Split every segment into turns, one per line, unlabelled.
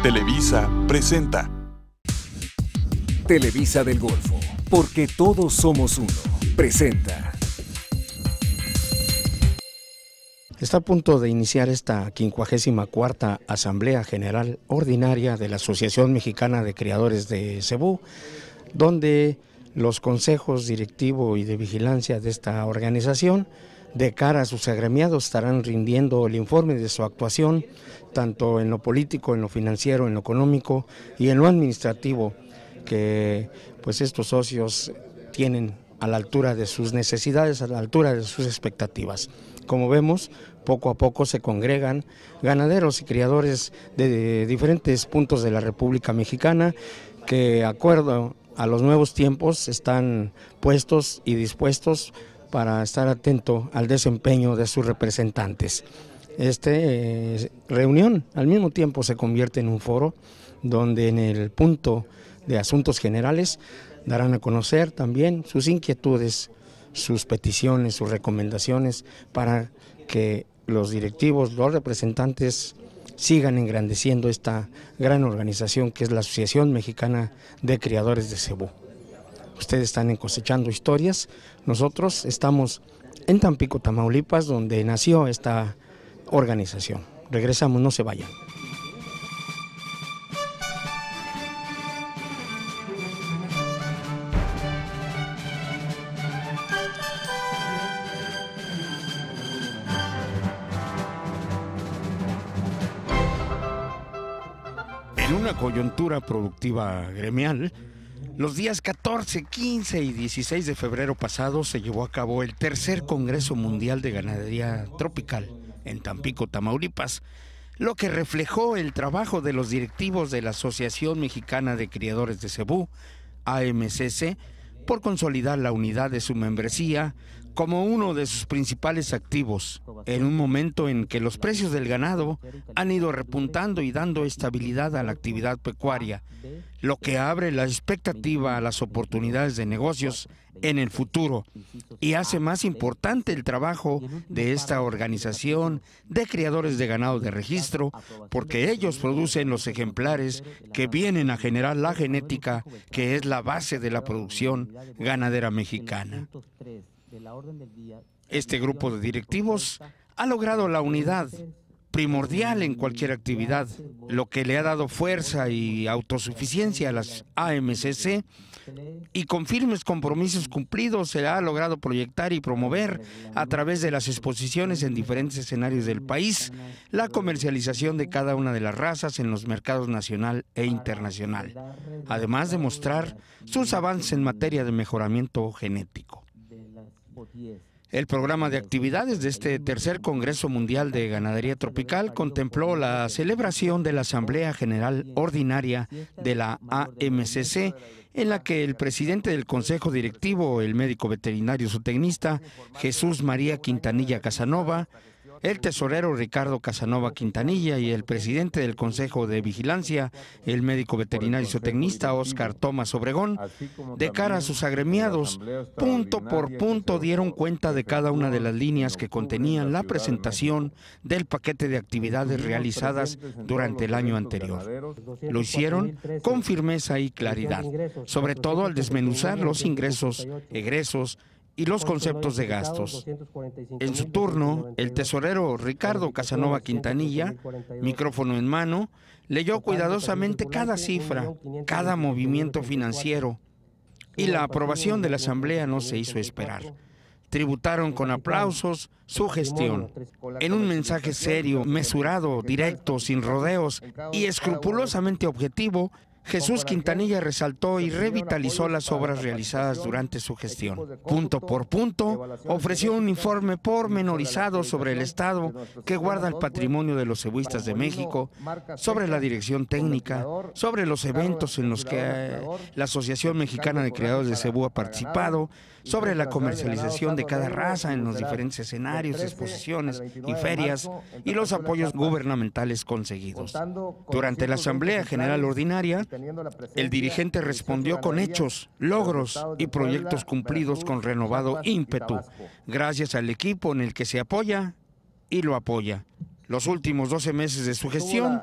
Televisa presenta
Televisa del Golfo, porque todos somos uno, presenta.
Está a punto de iniciar esta 54ª Asamblea General Ordinaria de la Asociación Mexicana de Criadores de Cebú, donde los consejos directivo y de vigilancia de esta organización, de cara a sus agremiados, estarán rindiendo el informe de su actuación, tanto en lo político, en lo financiero, en lo económico y en lo administrativo, que pues estos socios tienen a la altura de sus necesidades, a la altura de sus expectativas. Como vemos, poco a poco se congregan ganaderos y criadores de diferentes puntos de la República Mexicana que, de acuerdo a los nuevos tiempos, están puestos y dispuestos para estar atento al desempeño de sus representantes. Esta reunión al mismo tiempo se convierte en un foro donde en el punto de asuntos generales darán a conocer también sus inquietudes, sus peticiones, sus recomendaciones para que los directivos, los representantes sigan engrandeciendo esta gran organización que es la Asociación Mexicana de Criadores de Cebú. Ustedes están cosechando historias, nosotros estamos en Tampico, Tamaulipas, donde nació esta organización. Regresamos, no se vayan. En una coyuntura productiva gremial, los días 14, 15 y 16 de febrero pasado se llevó a cabo el tercer Congreso Mundial de Ganadería Tropical en Tampico, Tamaulipas, lo que reflejó el trabajo de los directivos de la Asociación Mexicana de Criadores de Cebú, AMCC, por consolidar la unidad de su membresía como uno de sus principales activos, en un momento en que los precios del ganado han ido repuntando y dando estabilidad a la actividad pecuaria, lo que abre la expectativa a las oportunidades de negocios en el futuro y hace más importante el trabajo de esta organización de criadores de ganado de registro, porque ellos producen los ejemplares que vienen a generar la genética que es la base de la producción ganadera mexicana. Este grupo de directivos ha logrado la unidad primordial en cualquier actividad, lo que le ha dado fuerza y autosuficiencia a las AMCC, y con firmes compromisos cumplidos se ha logrado proyectar y promover a través de las exposiciones en diferentes escenarios del país la comercialización de cada una de las razas en los mercados nacional e internacional, además de mostrar sus avances en materia de mejoramiento genético. El programa de actividades de este tercer Congreso Mundial de Ganadería Tropical contempló la celebración de la Asamblea General Ordinaria de la AMCC, en la que el presidente del Consejo Directivo, el médico veterinario zootecnista Jesús María Quintanilla Casanova, el tesorero Ricardo Casanova Quintanilla y el presidente del Consejo de Vigilancia, el médico veterinario zootecnista Óscar Tomás Obregón, de cara a sus agremiados, punto por punto dieron cuenta de cada una de las líneas que contenían la presentación del paquete de actividades realizadas durante el año anterior. Lo hicieron con firmeza y claridad, sobre todo al desmenuzar los ingresos, egresos y los conceptos de gastos. En su turno, el tesorero Ricardo Casanova Quintanilla, micrófono en mano, leyó cuidadosamente cada cifra, cada movimiento financiero, y la aprobación de la asamblea no se hizo esperar. Tributaron con aplausos su gestión, en un mensaje serio, mesurado, directo, sin rodeos y escrupulosamente objetivo. Jesús Quintanilla resaltó y revitalizó las obras realizadas durante su gestión. Punto por punto, ofreció un informe pormenorizado sobre el estado que guarda el patrimonio de los cebuistas de México, sobre la dirección técnica, sobre los eventos en los que la Asociación Mexicana de Criadores de Cebú ha participado, sobre la comercialización de cada raza en los diferentes escenarios, exposiciones y ferias, y los apoyos gubernamentales conseguidos. Durante la Asamblea General Ordinaria, el dirigente respondió con hechos, logros y proyectos cumplidos con renovado ímpetu, gracias al equipo en el que se apoya y lo apoya. Los últimos 12 meses de su gestión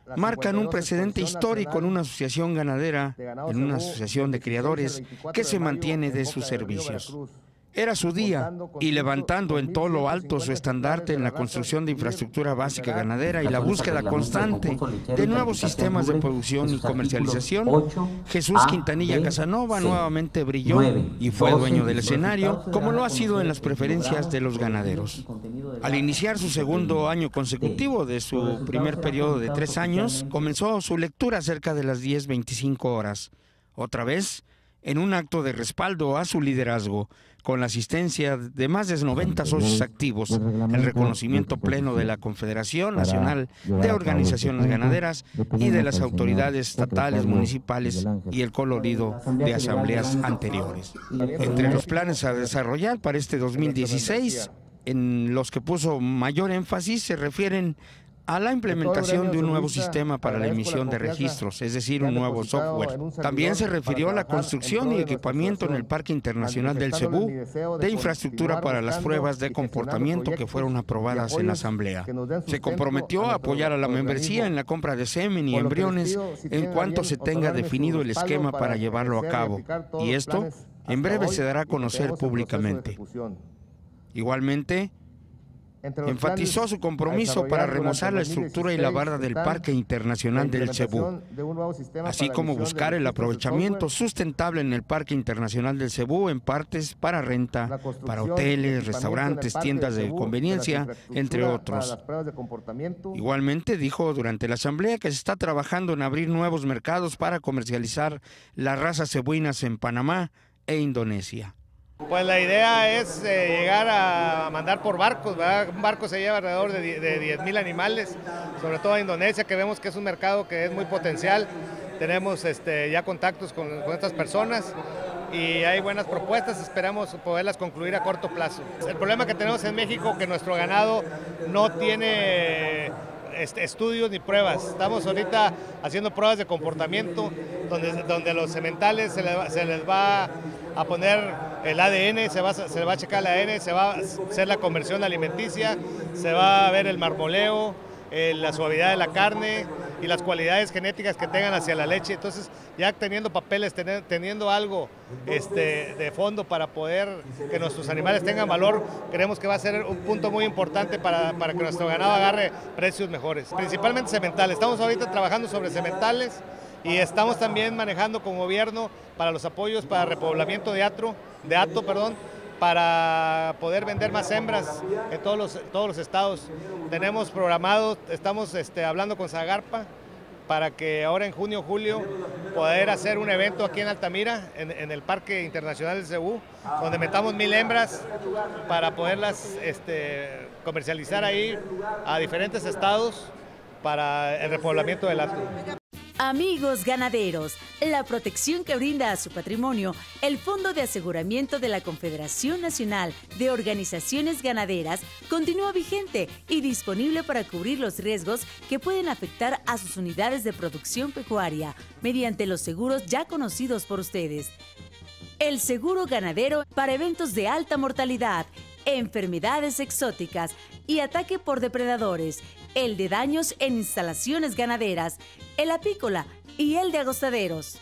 marcan un precedente histórico en una asociación ganadera, en una asociación de criadores que se mantiene de sus servicios. Era su día, y levantando en todo lo alto su estandarte en la construcción de infraestructura básica ganadera y la búsqueda constante de nuevos sistemas de producción y comercialización, Jesús Quintanilla Casanova nuevamente brilló y fue dueño del escenario, como lo ha sido en las preferencias de los ganaderos. Al iniciar su segundo año consecutivo de su primer periodo de 3 años, comenzó su lectura cerca de las 10:25 horas. Otra vez, en un acto de respaldo a su liderazgo, con la asistencia de más de 90 socios activos, el reconocimiento pleno de la Confederación Nacional de Organizaciones Ganaderas y de las autoridades estatales, municipales y el colorido de asambleas anteriores. Entre los planes a desarrollar para este 2016, en los que puso mayor énfasis, se refieren a la implementación de un nuevo sistema para la emisión de registros, es decir, un nuevo software. También se refirió a la construcción y equipamiento en el Parque Internacional del Cebú de infraestructura para las pruebas de comportamiento que fueron aprobadas en la Asamblea. Se comprometió a apoyar a la membresía en la compra de semen y embriones en cuanto se tenga definido el esquema para llevarlo a cabo, y esto en breve se dará a conocer públicamente. Igualmente, enfatizó su compromiso para remozar la estructura y la barda del Parque Internacional del Cebú, así como buscar el aprovechamiento sustentable en el Parque Internacional del Cebú en partes para renta, para hoteles, restaurantes, tiendas de conveniencia, entre otros. Igualmente dijo durante la asamblea que se está trabajando en abrir nuevos mercados para comercializar las razas cebuinas en Panamá e Indonesia.
Pues la idea es llegar a mandar por barcos, ¿verdad? Un barco se lleva alrededor de 10,000 animales, sobre todo a Indonesia, que vemos que es un mercado que es muy potencial. Tenemos ya contactos con estas personas y hay buenas propuestas, esperamos poderlas concluir a corto plazo. El problema que tenemos en México es que nuestro ganado no tiene estudios ni pruebas. Estamos ahorita haciendo pruebas de comportamiento donde a los sementales se les va a poner el ADN, se va a checar el ADN, se va a hacer la conversión alimenticia, se va a ver el marmoleo, la suavidad de la carne y las cualidades genéticas que tengan hacia la leche. Entonces, ya teniendo papeles, teniendo algo de fondo para poder que nuestros animales tengan valor, creemos que va a ser un punto muy importante para que nuestro ganado agarre precios mejores. Principalmente sementales. Estamos ahorita trabajando sobre sementales y estamos también manejando con gobierno para los apoyos para repoblamiento de hato, para poder vender más hembras en todos los estados. Tenemos programado, estamos hablando con Zagarpa para que ahora en junio o julio poder hacer un evento aquí en Altamira, en el Parque Internacional del Cebú, donde metamos 1000 hembras para poderlas comercializar ahí a diferentes estados para el repoblamiento del hato.
Amigos ganaderos, la protección que brinda a su patrimonio el Fondo de Aseguramiento de la Confederación Nacional de Organizaciones Ganaderas continúa vigente y disponible para cubrir los riesgos que pueden afectar a sus unidades de producción pecuaria mediante los seguros ya conocidos por ustedes. El seguro ganadero para eventos de alta mortalidad, enfermedades exóticas y ataque por depredadores, el de daños en instalaciones ganaderas, el apícola y el de agostaderos.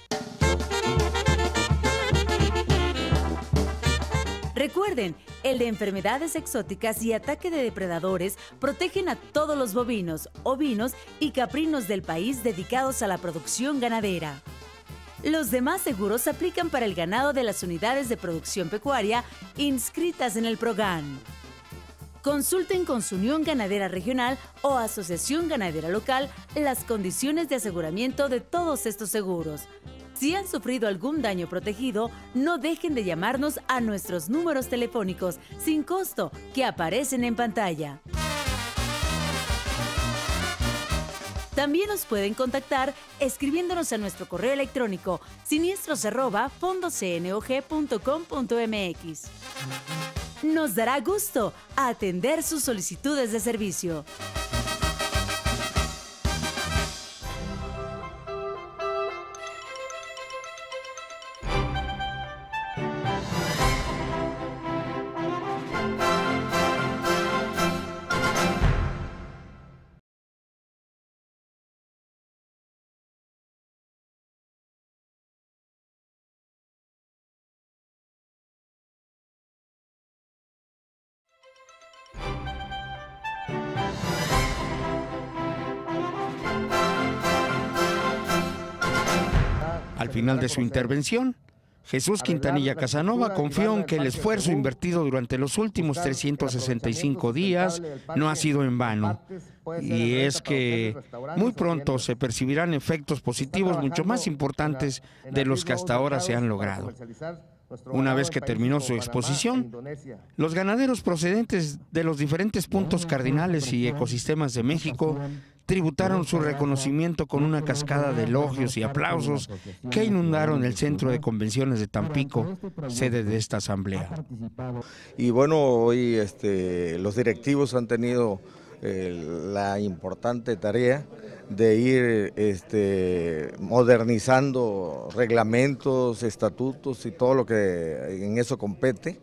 Recuerden, el de enfermedades exóticas y ataque de depredadores protegen a todos los bovinos, ovinos y caprinos del país dedicados a la producción ganadera. Los demás seguros se aplican para el ganado de las unidades de producción pecuaria inscritas en el PROGAN. Consulten con su Unión Ganadera Regional o Asociación Ganadera Local las condiciones de aseguramiento de todos estos seguros. Si han sufrido algún daño protegido, no dejen de llamarnos a nuestros números telefónicos sin costo que aparecen en pantalla. También nos pueden contactar escribiéndonos a nuestro correo electrónico siniestros@fondocnog.com.mx. Nos dará gusto atender sus solicitudes de servicio.
final de su intervención, Jesús Quintanilla Casanova confió en que el esfuerzo invertido durante los últimos 365 días no ha sido en vano, y es que muy pronto se percibirán efectos positivos mucho más importantes de los que hasta ahora se han logrado. Una vez que terminó su exposición, los ganaderos procedentes de los diferentes puntos cardinales y ecosistemas de México tributaron su reconocimiento con una cascada de elogios y aplausos que inundaron el Centro de Convenciones de Tampico, sede de esta asamblea.
Y bueno, hoy los directivos han tenido la importante tarea de ir modernizando reglamentos, estatutos y todo lo que en eso compete,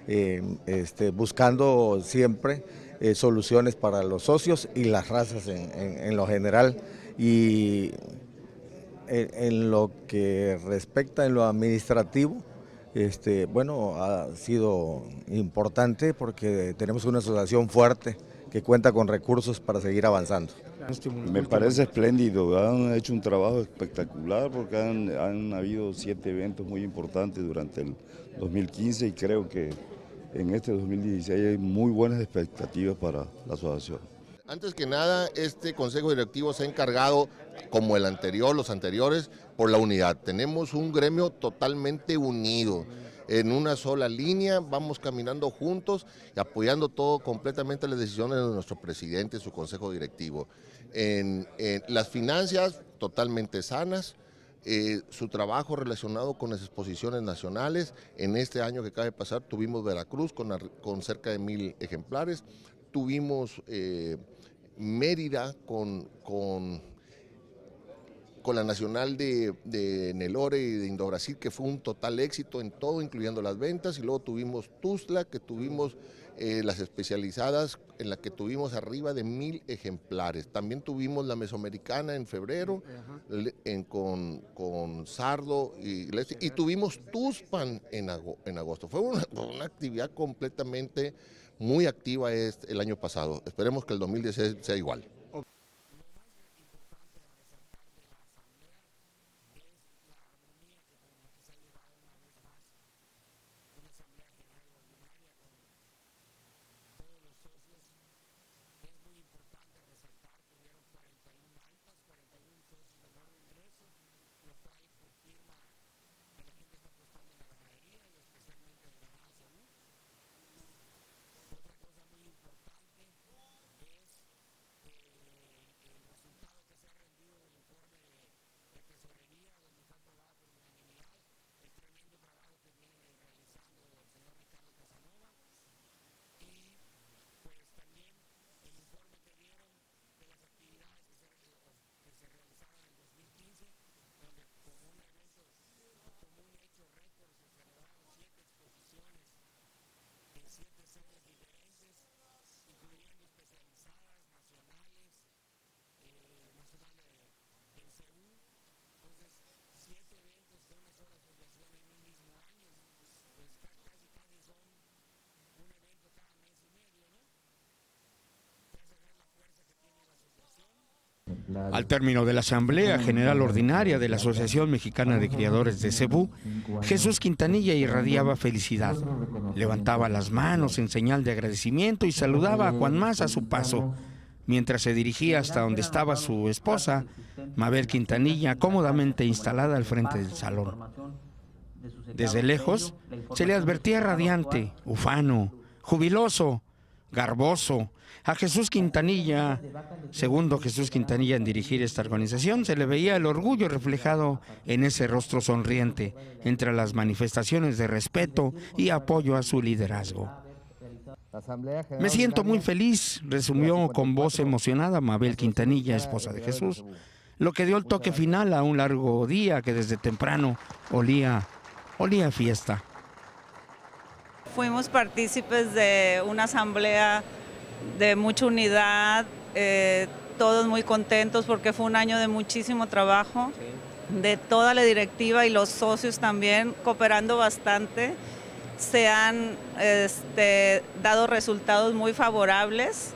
buscando siempre soluciones para los socios y las razas en lo general. Y en lo que respecta en lo administrativo, bueno, ha sido importante porque tenemos una asociación fuerte que cuenta con recursos para seguir avanzando.
Me parece espléndido, han hecho un trabajo espectacular porque han habido 7 eventos muy importantes durante el 2015 y creo que en este 2016 hay muy buenas expectativas para la asociación.
Antes que nada, este Consejo Directivo se ha encargado, como el anterior, los anteriores, por la unidad. Tenemos un gremio totalmente unido, en una sola línea, vamos caminando juntos y apoyando todo completamente las decisiones de nuestro presidente, su Consejo Directivo. En las finanzas totalmente sanas, su trabajo relacionado con las exposiciones nacionales. En este año que acaba de pasar tuvimos Veracruz con cerca de 1000 ejemplares, tuvimos Mérida con la Nacional de Nelore y de Indobrasil, que fue un total éxito en todo, incluyendo las ventas, y luego tuvimos Tuzla, que tuvimos las especializadas, en la que tuvimos arriba de 1000 ejemplares. También tuvimos la Mesoamericana en febrero, con Sardo, y tuvimos Tuzpan en agosto. Fue una actividad completamente muy activa el año pasado. Esperemos que el 2016 sea igual.
Al término de la Asamblea General Ordinaria de la Asociación Mexicana de Criadores de Cebú, Jesús Quintanilla irradiaba felicidad. Levantaba las manos en señal de agradecimiento y saludaba a Juan Mas a su paso, mientras se dirigía hasta donde estaba su esposa, Mabel Quintanilla, cómodamente instalada al frente del salón. Desde lejos se le advertía radiante, ufano, jubiloso, garboso. A Jesús Quintanilla, segundo Jesús Quintanilla en dirigir esta organización, se le veía el orgullo reflejado en ese rostro sonriente, entre las manifestaciones de respeto y apoyo a su liderazgo. Me siento muy feliz, resumió con voz emocionada Mabel Quintanilla, esposa de Jesús, lo que dio el toque final a un largo día que desde temprano olía a fiesta.
Fuimos partícipes de una asamblea de mucha unidad, todos muy contentos porque fue un año de muchísimo trabajo, de toda la directiva y los socios también cooperando bastante. Se han dado resultados muy favorables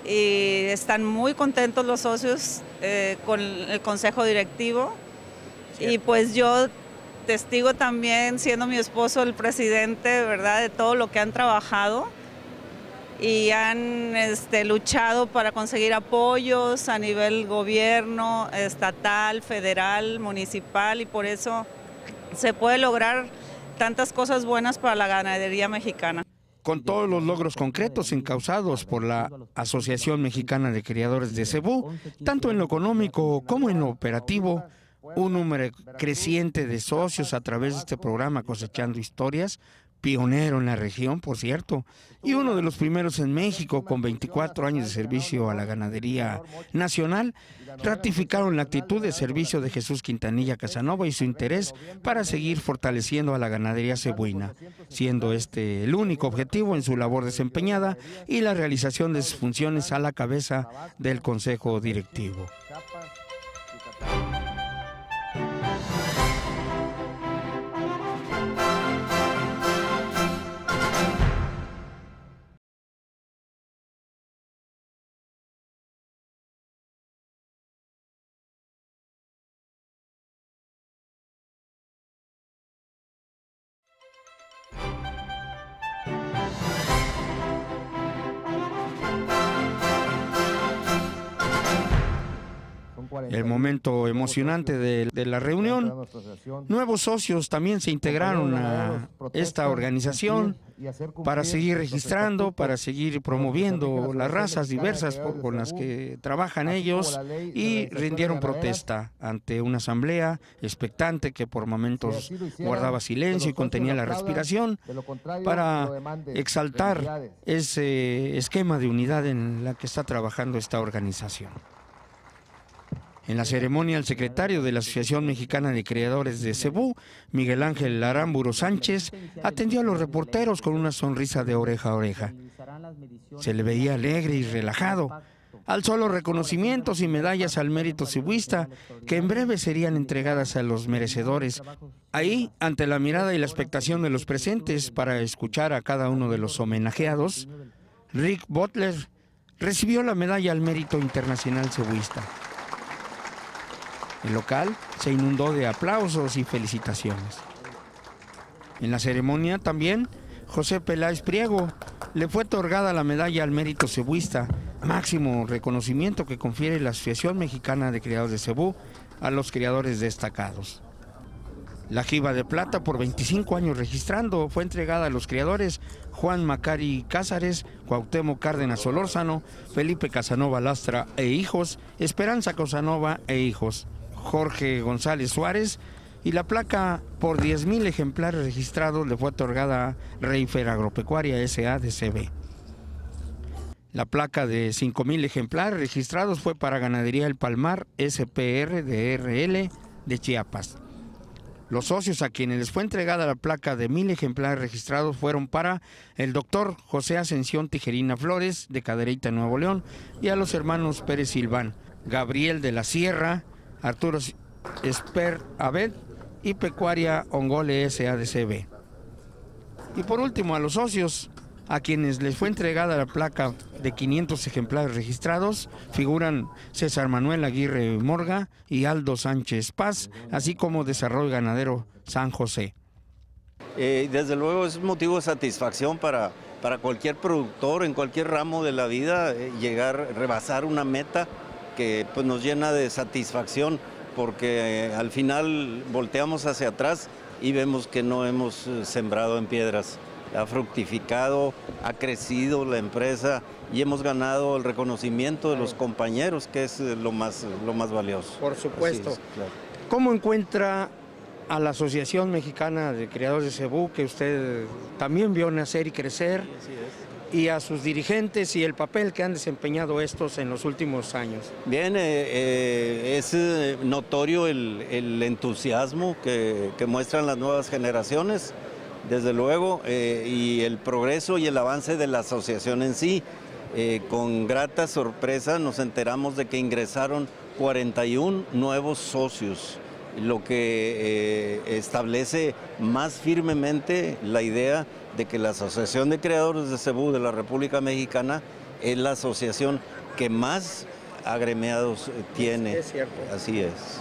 y están muy contentos los socios con el consejo directivo. Y pues yo testigo también, siendo mi esposo el presidente, ¿verdad?, de todo lo que han trabajado y han luchado para conseguir apoyos a nivel gobierno, estatal, federal, municipal, y por eso se puede lograr tantas cosas buenas para la ganadería mexicana.
Con todos los logros concretos encausados por la Asociación Mexicana de Criadores de Cebú, tanto en lo económico como en lo operativo, un número creciente de socios a través de este programa Cosechando Historias, pionero en la región, por cierto, y uno de los primeros en México con 24 años de servicio a la ganadería nacional, ratificaron la actitud de servicio de Jesús Quintanilla Casanova y su interés para seguir fortaleciendo a la ganadería cebuina, siendo este el único objetivo en su labor desempeñada y la realización de sus funciones a la cabeza del Consejo Directivo. El momento emocionante de la reunión. Nuevos socios también se integraron a esta organización para seguir registrando, para seguir promoviendo las razas diversas con las que trabajan ellos, y rindieron protesta ante una asamblea expectante que por momentos guardaba silencio y contenía la respiración para exaltar ese esquema de unidad en la que está trabajando esta organización. En la ceremonia, el secretario de la Asociación Mexicana de Criadores de Cebú, Miguel Ángel Aramburu Sánchez, atendió a los reporteros con una sonrisa de oreja a oreja. Se le veía alegre y relajado. Alzó los reconocimientos y medallas al mérito cebuista, que en breve serían entregadas a los merecedores. Ahí, ante la mirada y la expectación de los presentes para escuchar a cada uno de los homenajeados, Rick Butler recibió la medalla al mérito internacional cebuista. El local se inundó de aplausos y felicitaciones. En la ceremonia también, José Peláez Priego le fue otorgada la medalla al mérito cebuista, máximo reconocimiento que confiere la Asociación Mexicana de Criadores de Cebú a los criadores destacados. La jiba de plata, por 25 años registrando, fue entregada a los criadores Juan Macari Cázares, Cuauhtémoc Cárdenas Solórzano, Felipe Casanova Lastra e hijos, Esperanza Casanova e hijos, Jorge González Suárez, y la placa por 10,000 ejemplares registrados le fue otorgada a Reifer Agropecuaria S.A.D.C.B. La placa de 5,000 ejemplares registrados fue para Ganadería El Palmar S.P.R. de R.L. de Chiapas. Los socios a quienes les fue entregada la placa de 1,000 ejemplares registrados fueron para el doctor José Ascensión Tijerina Flores, de Cadereyta, Nuevo León, y a los hermanos Pérez Silván, Gabriel de la Sierra, Arturo Esper Abed y Pecuaria Ongole S.A.D.C.B. Y por último, a los socios a quienes les fue entregada la placa de 500 ejemplares registrados figuran César Manuel Aguirre Morga y Aldo Sánchez Paz, así como Desarrollo Ganadero San José.
Desde luego es motivo de satisfacción para cualquier productor en cualquier ramo de la vida, rebasar una meta que pues, nos llena de satisfacción, porque al final volteamos hacia atrás y vemos que no hemos sembrado en piedras. Ha fructificado, ha crecido la empresa y hemos ganado el reconocimiento de los compañeros, que es lo más valioso.
Por supuesto.
Es, claro.
¿Cómo encuentra a la Asociación Mexicana de Criadores de Cebú, que usted también vio nacer y crecer, y a sus dirigentes y el papel que han desempeñado estos en los últimos años?
Bien, es notorio el entusiasmo que muestran las nuevas generaciones, desde luego, y el progreso y el avance de la asociación en sí. Con grata sorpresa nos enteramos de que ingresaron 41 nuevos socios, lo que establece más firmemente la idea de que la Asociación de Criadores de Cebú de la República Mexicana es la asociación que más agremiados tiene.
Es cierto.
Así es.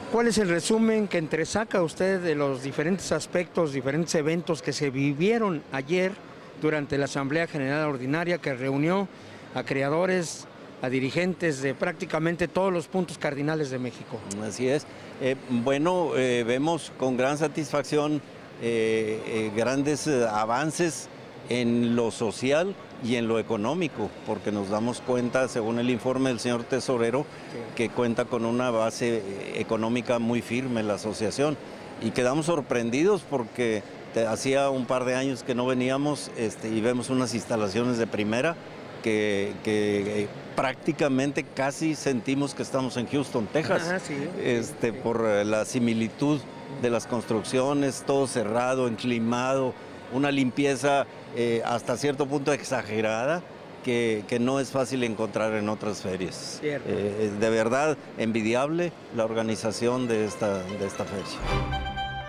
¿Cuál es el resumen que entresaca usted de los diferentes aspectos, diferentes eventos que se vivieron ayer durante la Asamblea General Ordinaria que reunió a creadores, a dirigentes de prácticamente todos los puntos cardinales de México?
Así es. Vemos con gran satisfacción grandes avances en lo social y en lo económico, porque nos damos cuenta, según el informe del señor tesorero, que cuenta con una base económica muy firme la asociación, y quedamos sorprendidos porque hacía un par de años que no veníamos y vemos unas instalaciones de primera que prácticamente casi sentimos que estamos en Houston, Texas, por la similitud de las construcciones, todo cerrado, enclimado, una limpieza hasta cierto punto exagerada que no es fácil encontrar en otras ferias. De verdad envidiable la organización de esta feria.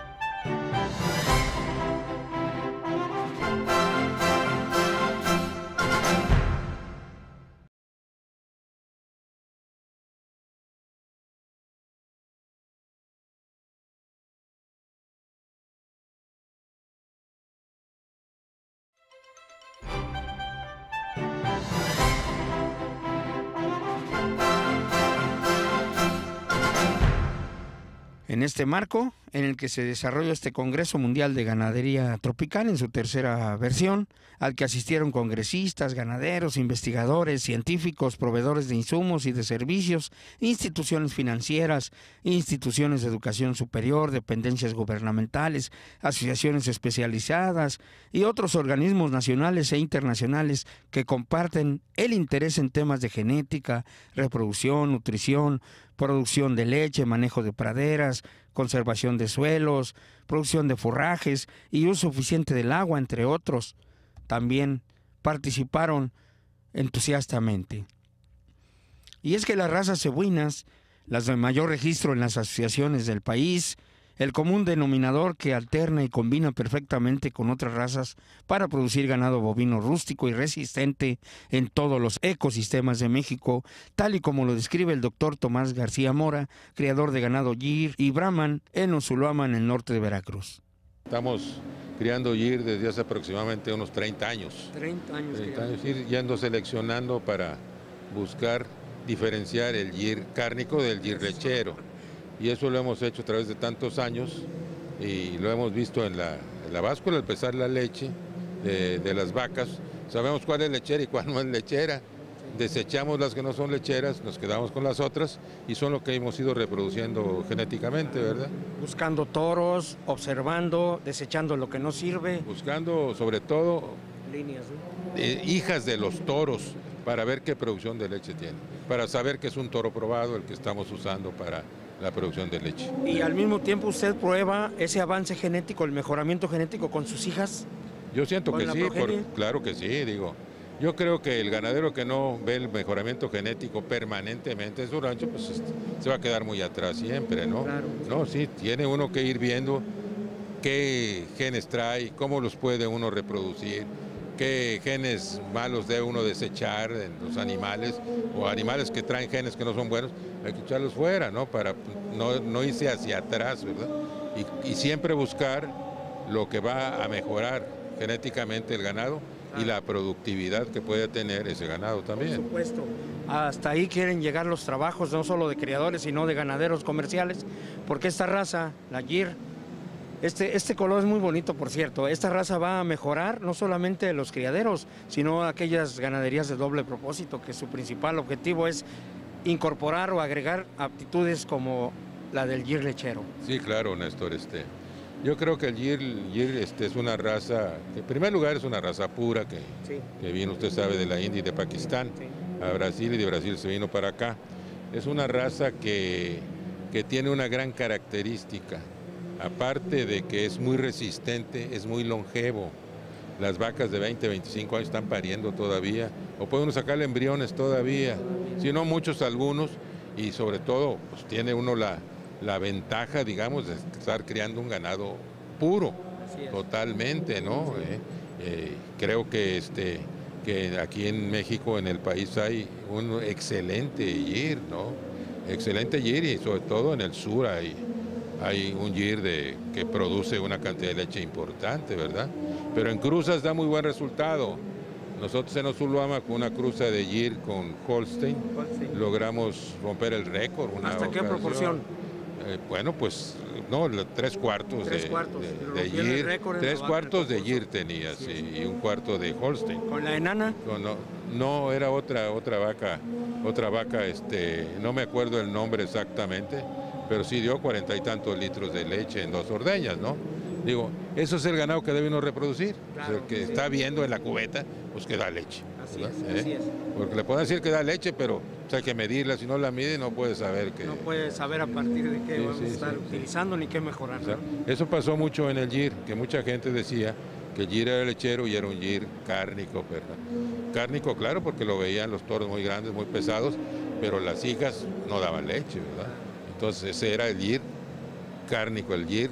En este marco, en el que se desarrolla este Congreso Mundial de Ganadería Tropical en su tercera versión, al que asistieron congresistas, ganaderos, investigadores, científicos, proveedores de insumos y de servicios, instituciones financieras, instituciones de educación superior, dependencias gubernamentales, asociaciones especializadas y otros organismos nacionales e internacionales que comparten el interés en temas de genética, reproducción, nutrición, producción de leche, manejo de praderas, conservación de suelos, producción de forrajes y uso eficiente del agua, entre otros. También participaron entusiastamente. Y es que las razas cebuinas, las de mayor registro en las asociaciones del país, el común denominador que alterna y combina perfectamente con otras razas para producir ganado bovino rústico y resistente en todos los ecosistemas de México, tal y como lo describe el doctor Tomás García Mora, criador de ganado Gir y Brahman en Otzuluama, en el norte de Veracruz.
Estamos criando Gir desde hace aproximadamente unos 30 años. 30 años, ir yendo seleccionando para buscar diferenciar el Gir cárnico del Gir lechero. Y eso lo hemos hecho a través de tantos años y lo hemos visto en la báscula al pesar la leche de las vacas. Sabemos cuál es lechera y cuál no es lechera. Desechamos las que no son lecheras, nos quedamos con las otras y son lo que hemos ido reproduciendo genéticamente, ¿verdad?
Buscando toros, observando, desechando lo que no sirve.
Buscando sobre todo
líneas, ¿no?
Hijas de los toros para ver qué producción de leche tiene, para saber que es un toro probado el que estamos usando para la producción de leche.
¿Y al mismo tiempo usted prueba ese avance genético, el mejoramiento genético con sus hijas?
Yo siento que sí, claro que sí, digo. Yo creo que el ganadero que no ve el mejoramiento genético permanentemente en su rancho, pues se va a quedar muy atrás siempre, ¿no? Claro. No, sí, tiene uno que ir viendo qué genes trae, cómo los puede uno reproducir, qué genes malos debe uno desechar en los animales, o animales que traen genes que no son buenos, hay que echarlos fuera, ¿no? Para no irse hacia atrás, ¿verdad? Y siempre buscar lo que va a mejorar genéticamente el ganado y la productividad que puede tener ese ganado también.
Por supuesto. Hasta ahí quieren llegar los trabajos, no solo de criadores, sino de ganaderos comerciales, porque esta raza, la Gir, este color es muy bonito, por cierto. Esta raza va a mejorar no solamente los criaderos, sino aquellas ganaderías de doble propósito, que su principal objetivo es incorporar o agregar aptitudes como la del Gir lechero.
Sí, claro, Néstor. Yo creo que el Gir es una raza, en primer lugar es una raza pura, que bien usted sabe, de la India y de Pakistán a Brasil, y de Brasil se vino para acá. Es una raza que tiene una gran característica, aparte de que es muy resistente, es muy longevo. Las vacas de 20, 25 años están pariendo todavía, o puede uno sacarle embriones todavía, si no muchos, algunos, y sobre todo pues tiene uno la ventaja, digamos, de estar criando un ganado puro, totalmente, ¿no? Creo que aquí en México, en el país, hay un excelente Gir, ¿no? excelente gir y sobre todo en el sur hay un gir que produce una cantidad de leche importante, ¿verdad? Pero en cruzas da muy buen resultado. Nosotros en Osulluama con una cruza de gir con Holstein logramos romper el récord.
¿Hasta qué proporción?
Bueno, pues no, 3/4 de gir. 3/4 de gir tenía, sí, y 1/4 de Holstein.
¿Con la enana?
No, era otra vaca, no me acuerdo el nombre exactamente, pero sí dio 40 y tantos litros de leche en 2 ordeñas, ¿no? Digo, eso es el ganado que debe uno reproducir. Claro, o sea, el que está viendo en la cubeta, pues que da leche.
Así es.
Porque le pueden decir que da leche, pero pues, hay que medirla. Si no la mide, no puede saber que...
No puede saber a partir de qué vamos a estar utilizando ni qué mejorar.
O sea, eso pasó mucho en el gir, que mucha gente decía que el gir era lechero y era un gir cárnico, ¿verdad? Cárnico, claro, porque lo veían los toros muy grandes, muy pesados, pero las hijas no daban leche, ¿verdad? Entonces ese era el gir cárnico, el gir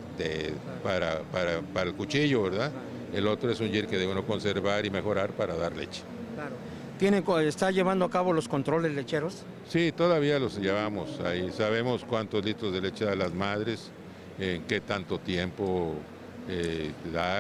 para el cuchillo, ¿verdad? El otro es un gir que debe uno conservar y mejorar para dar leche.
Claro. ¿Está llevando a cabo los controles lecheros?
Sí, todavía los llevamos ahí. Sabemos cuántos litros de leche dan las madres, en qué tanto tiempo da,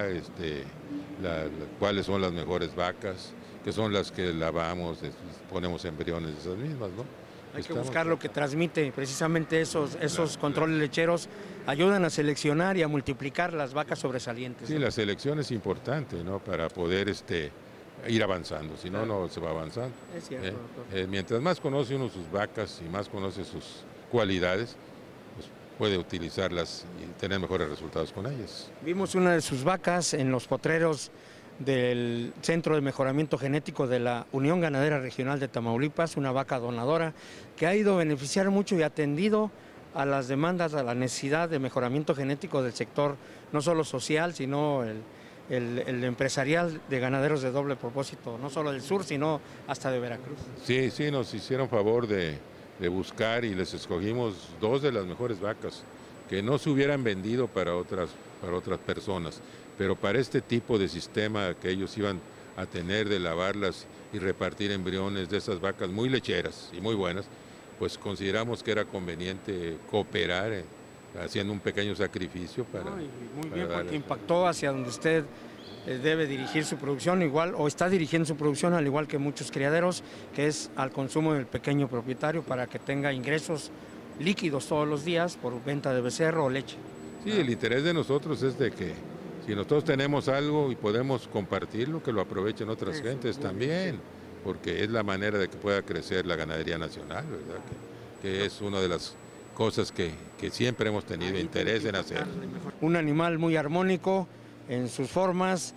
cuáles son las mejores vacas, que son las que lavamos, ponemos embriones de esas mismas, ¿no?
Hay que buscar lo que transmite, precisamente esos controles lecheros ayudan a seleccionar y a multiplicar las vacas sobresalientes.
Sí, ¿no? La selección es importante, ¿no? Para poder ir avanzando, si no, no se va avanzando.
Es cierto, doctor.
Mientras más conoce uno sus vacas y más conoce sus cualidades, pues puede utilizarlas y tener mejores resultados con ellas.
Vimos una de sus vacas en los potreros del Centro de Mejoramiento Genético de la Unión Ganadera Regional de Tamaulipas, una vaca donadora que ha ido a beneficiar mucho y atendido a las demandas, a la necesidad de mejoramiento genético del sector, no solo social, sino el empresarial de ganaderos de doble propósito, no solo del sur, sino hasta de Veracruz.
Sí, nos hicieron favor de buscar y les escogimos 2 de las mejores vacas que no se hubieran vendido para otras personas, pero para este tipo de sistema que ellos iban a tener de lavarlas y repartir embriones de esas vacas muy lecheras y muy buenas, pues consideramos que era conveniente cooperar haciendo un pequeño sacrificio para...
Muy bien, porque impactó hacia donde usted debe dirigir su producción igual, o está dirigiendo su producción al igual que muchos criaderos, que es al consumo del pequeño propietario para que tenga ingresos líquidos todos los días por venta de becerro o leche.
Sí, el interés de nosotros es de que si nosotros tenemos algo y podemos compartirlo, que lo aprovechen otras gentes también, porque es la manera de que pueda crecer la ganadería nacional, ¿verdad? Que es una de las cosas que siempre hemos tenido interés en hacer.
Un animal muy armónico en sus formas.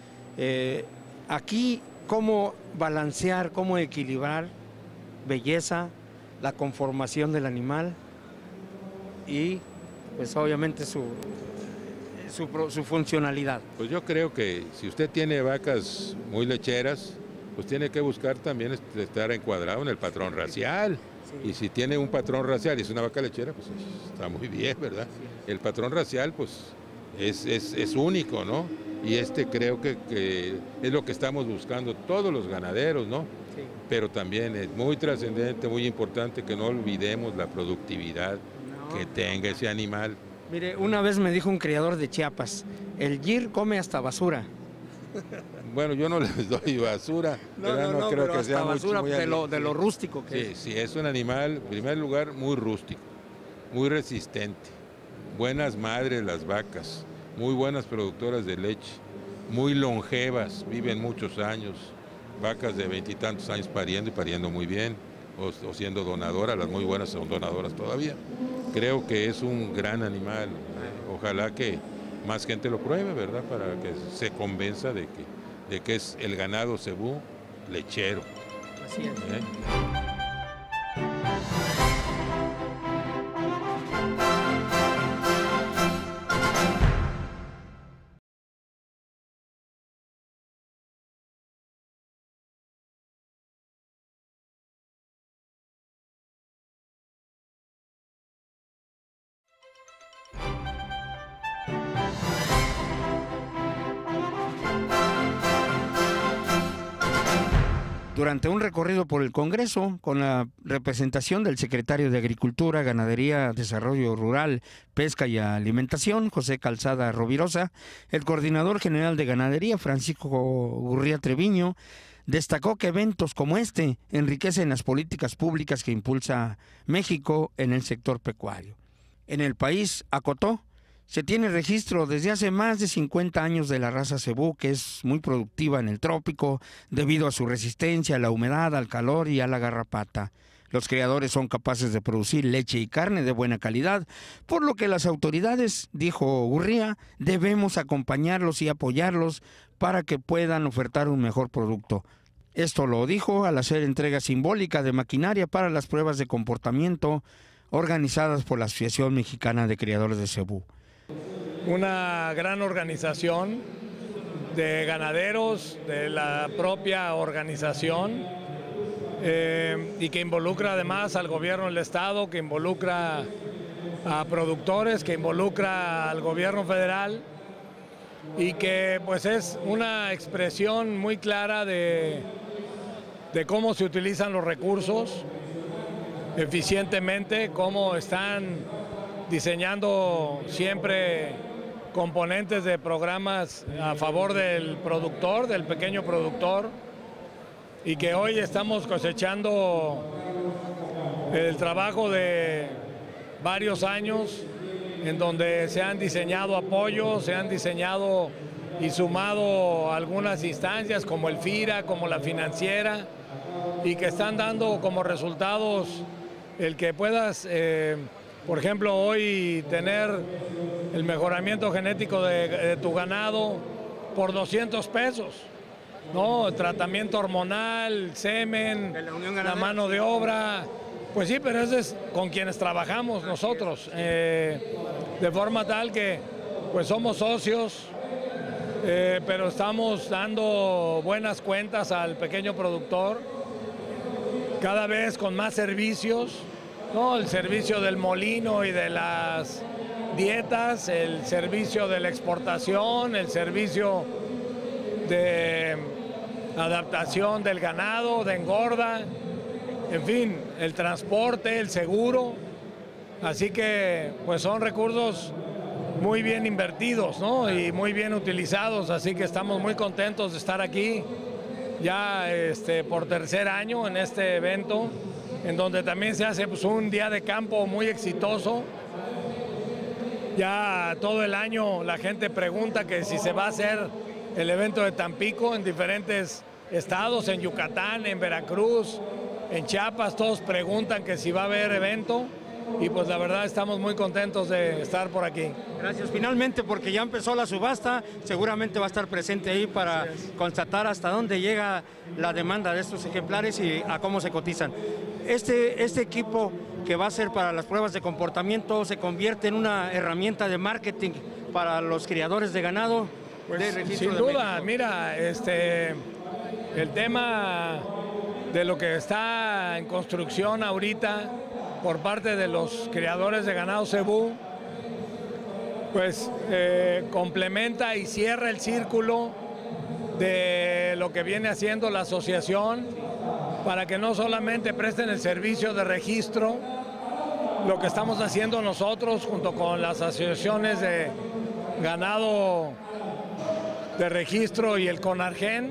Aquí, ¿cómo balancear, cómo equilibrar belleza, la conformación del animal y, pues obviamente, su funcionalidad?
Pues yo creo que si usted tiene vacas muy lecheras, pues tiene que buscar también estar encuadrado en el patrón racial. Sí. Y si tiene un patrón racial y es una vaca lechera, pues está muy bien, ¿verdad? Sí. El patrón racial, pues, es único, ¿no? Y creo que es lo que estamos buscando todos los ganaderos, ¿no? Sí. Pero también es muy trascendente, muy importante que no olvidemos la productividad que tenga ese animal.
Mire, una vez me dijo un criador de Chiapas, el gir come hasta basura.
Bueno, yo no les doy basura, no creo que sea
basura
muy
de lo rústico que es.
Sí, es un animal, en primer lugar, muy rústico, muy resistente, buenas madres las vacas, muy buenas productoras de leche, muy longevas, viven muchos años, vacas de 20 y tantos años pariendo y pariendo muy bien, o siendo donadoras, las muy buenas son donadoras todavía. Creo que es un gran animal, ojalá que más gente lo pruebe, ¿verdad? Para que se convenza de que es el ganado cebú lechero.
Así es.
durante un recorrido por el Congreso con la representación del secretario de Agricultura, Ganadería, Desarrollo Rural, Pesca y Alimentación, José Calzada Rovirosa, el coordinador general de Ganadería, Francisco Gurría Treviño, destacó que eventos como este enriquecen las políticas públicas que impulsa México en el sector pecuario. En el país, acotó, se tiene registro desde hace más de 50 años de la raza cebú, que es muy productiva en el trópico debido a su resistencia a la humedad, al calor y a la garrapata. Los criadores son capaces de producir leche y carne de buena calidad, por lo que las autoridades, dijo Gurría, debemos acompañarlos y apoyarlos para que puedan ofertar un mejor producto. Esto lo dijo al hacer entrega simbólica de maquinaria para las pruebas de comportamiento organizadas por la Asociación Mexicana de Criadores de Cebú.
Una gran organización de ganaderos, de la propia organización, y que involucra además al gobierno del estado, que involucra a productores, que involucra al gobierno federal, y que pues es una expresión muy clara de cómo se utilizan los recursos eficientemente, cómo están diseñando siempre componentes de programas a favor del productor, del pequeño productor, y que hoy estamos cosechando el trabajo de varios años en donde se han diseñado apoyos, se han diseñado y sumado algunas instancias como el FIRA, como la financiera, y que están dando como resultados el que puedas, por ejemplo, hoy tener el mejoramiento genético de tu ganado por 200 pesos, ¿no? Tratamiento hormonal, semen, la mano de obra. Pues sí, pero eso es con quienes trabajamos nosotros, de forma tal que pues somos socios, pero estamos dando buenas cuentas al pequeño productor, cada vez con más servicios, ¿no? El servicio del molino y de las dietas, el servicio de la exportación, el servicio de adaptación del ganado, de engorda, en fin, el transporte, el seguro. Así que pues son recursos muy bien invertidos, ¿no? Y muy bien utilizados, así que estamos muy contentos de estar aquí ya por tercer año en este evento, en donde también se hace pues, un día de campo muy exitoso. Ya todo el año la gente pregunta que si se va a hacer el evento de Tampico en diferentes estados, en Yucatán, en Veracruz, en Chiapas, todos preguntan que si va a haber evento, y pues la verdad estamos muy contentos de estar por aquí.
Gracias. Finalmente, porque ya empezó la subasta, seguramente va a estar presente ahí para constatar hasta dónde llega la demanda de estos ejemplares y a cómo se cotizan. Este equipo que va a ser para las pruebas de comportamiento se convierte en una herramienta de marketing para los criadores de ganado.
Pues, sin duda, mira, el tema de lo que está en construcción ahorita por parte de los criadores de ganado cebú, pues complementa y cierra el círculo de lo que viene haciendo la asociación para que no solamente presten el servicio de registro, lo que estamos haciendo nosotros junto con las asociaciones de ganado de registro y el CONARGEN,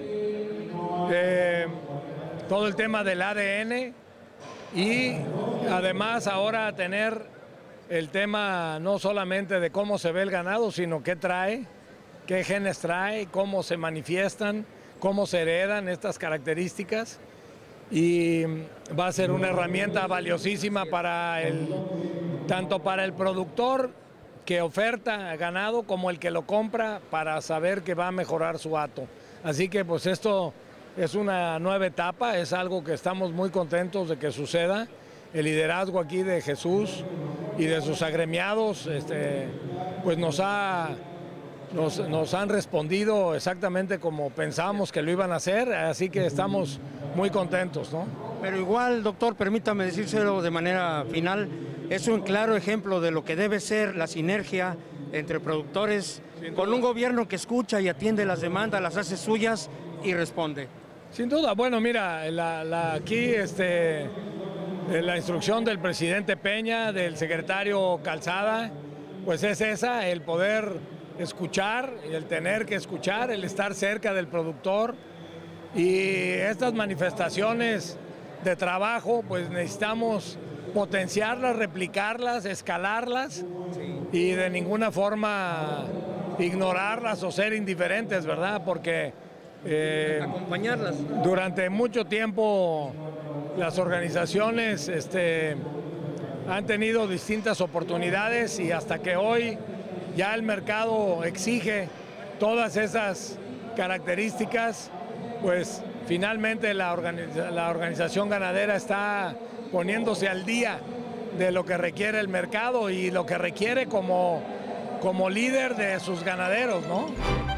todo el tema del ADN, y además ahora tener el tema no solamente de cómo se ve el ganado, sino qué trae, qué genes trae, cómo se manifiestan, cómo se heredan estas características, y va a ser una herramienta valiosísima para tanto para el productor que oferta ganado como el que lo compra, para saber que va a mejorar su hato. Así que pues esto es una nueva etapa, es algo que estamos muy contentos de que suceda. El liderazgo aquí de Jesús y de sus agremiados pues nos han respondido exactamente como pensábamos que lo iban a hacer, así que estamos muy contentos, ¿no?
Pero igual, doctor, permítame decírselo de manera final, es un claro ejemplo de lo que debe ser la sinergia entre productores con un gobierno que escucha y atiende las demandas, las hace suyas y responde.
Sin duda, bueno, mira, aquí la instrucción del presidente Peña, del secretario Calzada, pues es esa, el poder escuchar, el tener que escuchar, el estar cerca del productor. Y estas manifestaciones de trabajo, pues necesitamos potenciarlas, replicarlas, escalarlas y de ninguna forma ignorarlas o ser indiferentes, ¿verdad? Porque
acompañarlas.
Durante mucho tiempo las organizaciones han tenido distintas oportunidades y hasta que hoy ya el mercado exige todas esas características, pues finalmente la organización ganadera está poniéndose al día de lo que requiere el mercado y lo que requiere como líder de sus ganaderos, ¿no?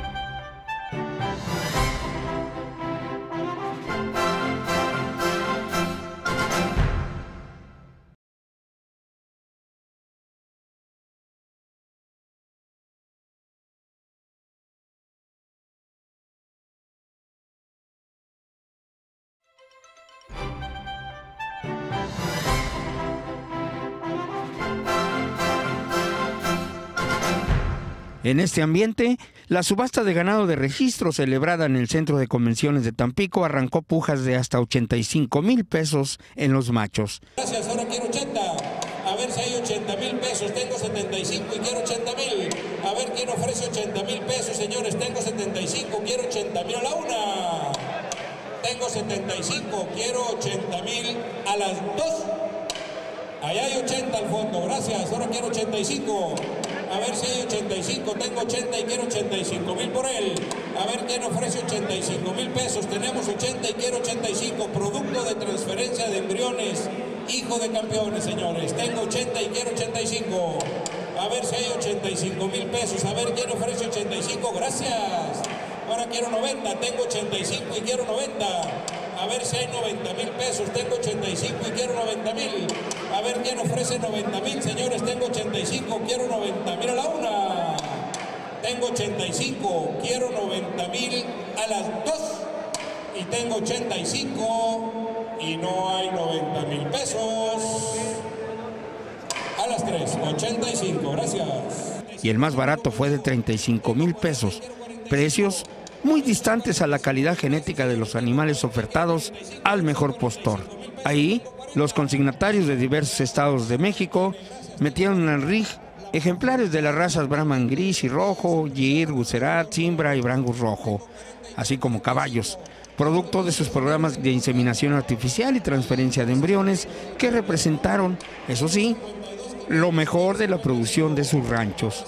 En este ambiente, la subasta de ganado de registro celebrada en el Centro de Convenciones de Tampico arrancó pujas de hasta 85,000 pesos en los machos.
Gracias, ahora quiero 80. A ver si hay 80,000 pesos. Tengo 75 y quiero 80,000. A ver quién ofrece 80,000 pesos, señores. Tengo 75, quiero 80,000 a la una. Tengo 75, quiero 80,000 a las dos. Allá hay 80 al fondo, gracias. Ahora quiero 85. A ver si hay 85. Tengo 80 y quiero 85,000 por él. A ver quién ofrece 85,000 pesos. Tenemos 80 y quiero 85. Producto de transferencia de embriones. Hijo de campeones, señores. Tengo 80 y quiero 85. A ver si hay 85,000 pesos. A ver quién ofrece 85. Gracias. Ahora quiero 90. Tengo 85 y quiero 90. A ver si hay 90,000 pesos. Tengo 85 y quiero 90,000. A ver quién ofrece 90,000, señores. Tengo 85, quiero 90,000 a la una. Tengo 85, quiero 90,000 a las dos. Y tengo 85 y no hay 90,000 pesos. A las 3, 85, gracias.
Y el más barato fue de 35,000 pesos. Precios muy distantes a la calidad genética de los animales ofertados al mejor postor. Ahí, los consignatarios de diversos estados de México metieron al rig ejemplares de las razas Brahman gris y rojo, Gir, Gucerat, Cimbra y Brangus rojo, así como caballos, producto de sus programas de inseminación artificial y transferencia de embriones que representaron, eso sí, lo mejor de la producción de sus ranchos.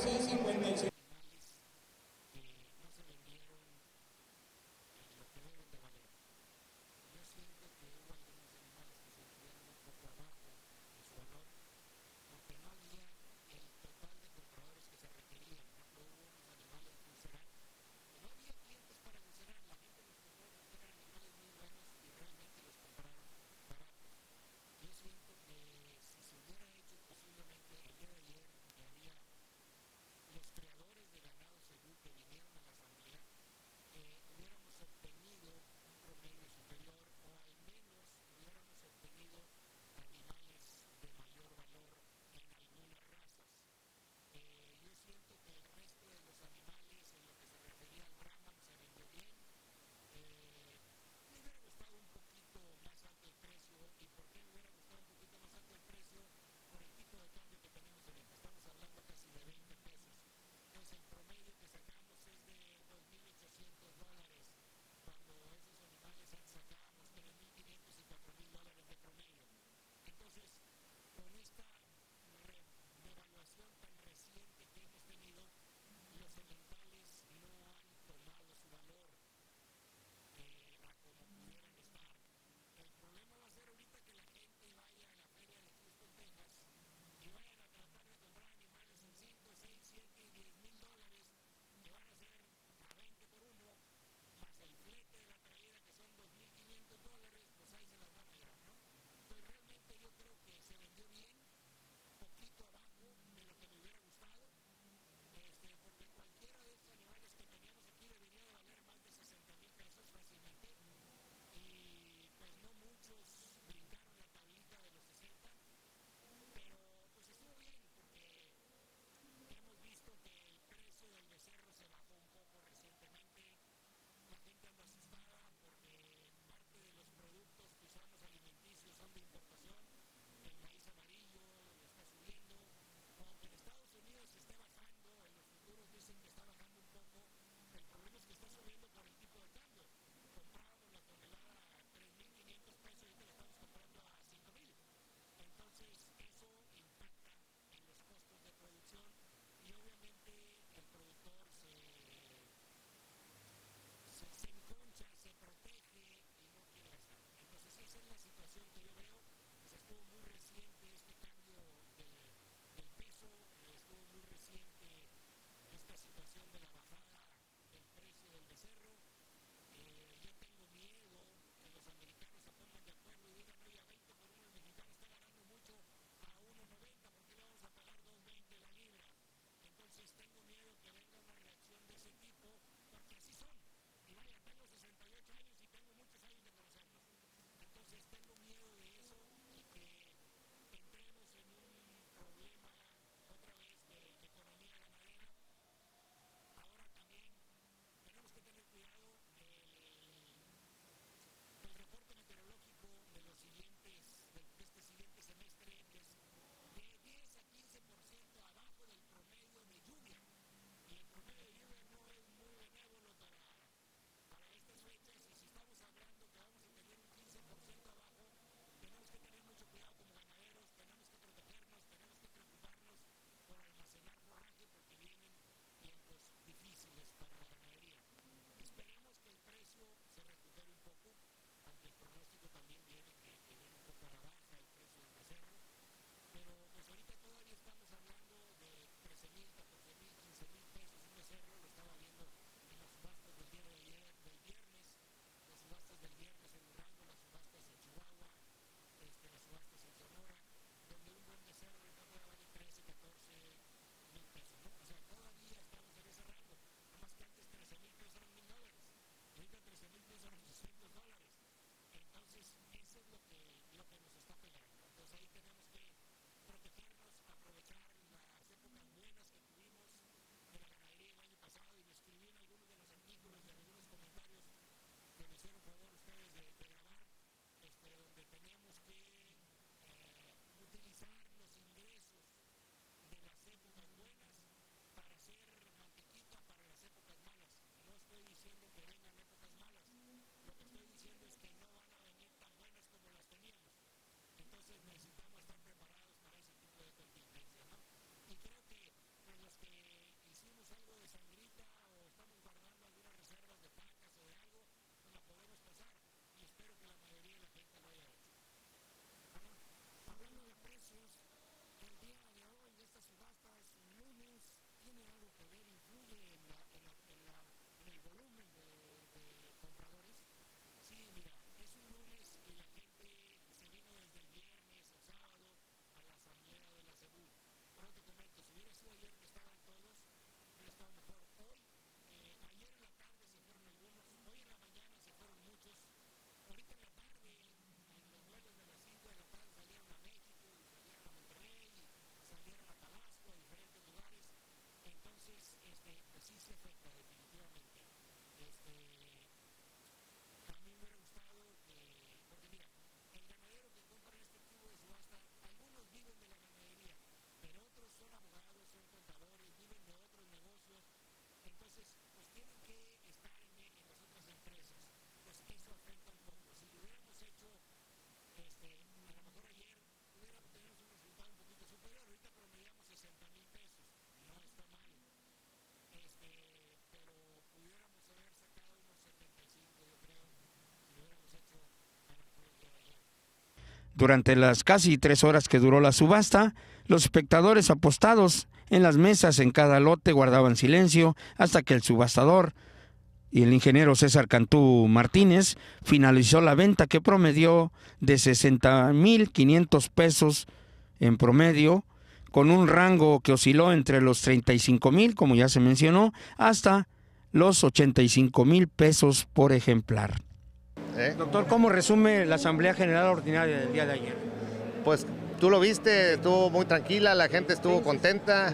Durante las casi 3 horas que duró la subasta, los espectadores apostados en las mesas en cada lote guardaban silencio hasta que el subastador y el ingeniero César Cantú Martínez finalizó la venta, que promedió de 60,500 pesos en promedio, con un rango que osciló entre los 35,000, como ya se mencionó, hasta los 85,000 pesos por ejemplar.
Doctor, ¿cómo resume la Asamblea General Ordinaria del día de ayer?
Pues tú lo viste, estuvo muy tranquila, la gente estuvo contenta,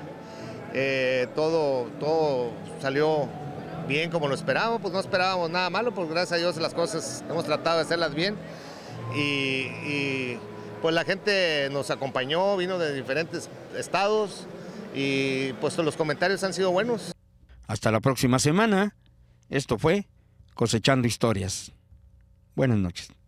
todo salió bien como lo esperábamos, pues no esperábamos nada malo, pues gracias a Dios las cosas hemos tratado de hacerlas bien y pues la gente nos acompañó, vino de diferentes estados y pues los comentarios han sido buenos.
Hasta la próxima semana. Esto fue Cosechando Historias. Buenas noches.